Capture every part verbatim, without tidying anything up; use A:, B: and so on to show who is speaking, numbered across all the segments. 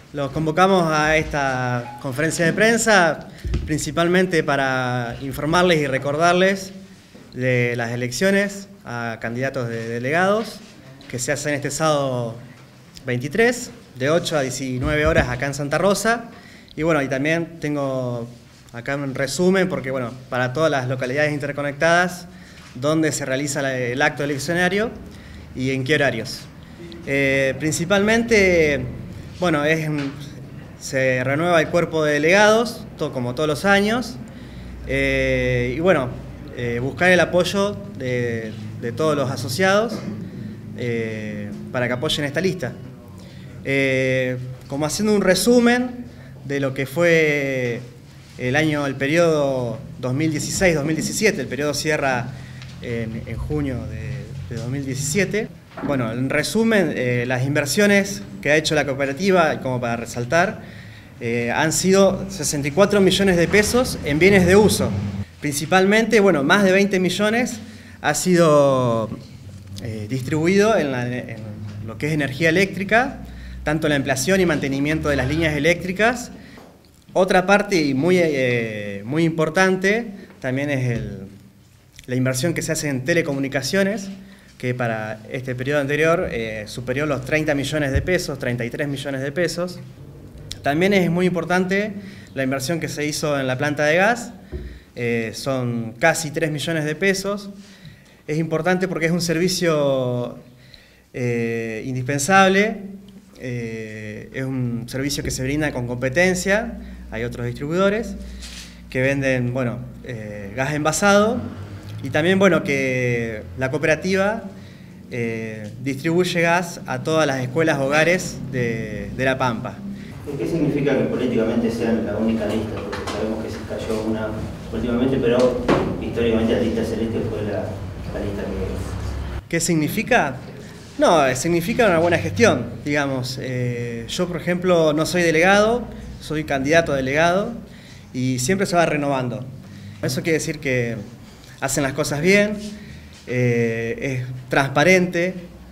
A: Los convocamos a esta conferencia de prensa principalmente para informarles y recordarles de las elecciones a candidatos de delegados que se hacen este sábado veintitrés, de ocho a diecinueve horas acá en Santa Rosa. Y bueno, y también tengo acá un resumen, porque bueno, para todas las localidades interconectadas, dónde se realiza el acto eleccionario y en qué horarios. Eh, principalmente, bueno, es, se renueva el cuerpo de delegados, todo, como todos los años, eh, y bueno, eh, buscar el apoyo de, de todos los asociados eh, para que apoyen esta lista. Eh, como haciendo un resumen de lo que fue el año, el periodo dos mil dieciséis dos mil diecisiete, el periodo cierra en, en junio de, de dos mil diecisiete. Bueno, en resumen, eh, las inversiones que ha hecho la cooperativa, como para resaltar, eh, han sido sesenta y cuatro millones de pesos en bienes de uso. Principalmente, bueno, más de veinte millones ha sido eh, distribuido en, la, en lo que es energía eléctrica, tanto la ampliación y mantenimiento de las líneas eléctricas. Otra parte y muy, eh, muy importante también es el, la inversión que se hace en telecomunicaciones, que para este periodo anterior eh, superó los treinta millones de pesos, treinta y tres millones de pesos. También es muy importante la inversión que se hizo en la planta de gas, eh, son casi tres millones de pesos. Es importante porque es un servicio eh, indispensable, eh, es un servicio que se brinda con competencia. Hay otros distribuidores que venden, bueno, eh, gas envasado. Y también, bueno, que la cooperativa eh, distribuye gas a todas las escuelas hogares de, de La Pampa.
B: ¿Qué significa que políticamente sean la única lista? Porque sabemos que se cayó una últimamente, pero históricamente la lista celeste fue la, la lista que...
A: ¿Qué significa? No, significa una buena gestión, digamos. Eh, yo, por ejemplo, no soy delegado, soy candidato a delegado y siempre se va renovando. Eso quiere decir que hacen las cosas bien, eh, es transparente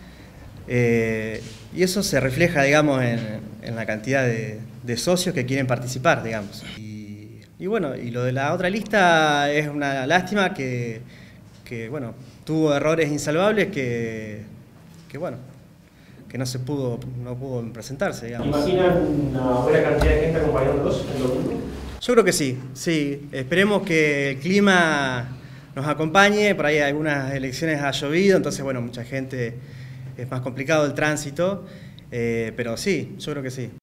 A: eh, y eso se refleja, digamos, en, en la cantidad de, de socios que quieren participar, digamos. Y, y bueno, y lo de la otra lista es una lástima que, que bueno, tuvo errores insalvables que, que bueno, que no se pudo, no pudo presentarse, digamos.
C: ¿Imaginan una buena cantidad de gente acompañándolos en el domingo?
A: Yo creo que sí, sí. Esperemos que el clima nos acompañe. Por ahí algunas elecciones ha llovido, entonces bueno, mucha gente, es más complicado el tránsito, eh, pero sí, yo creo que sí.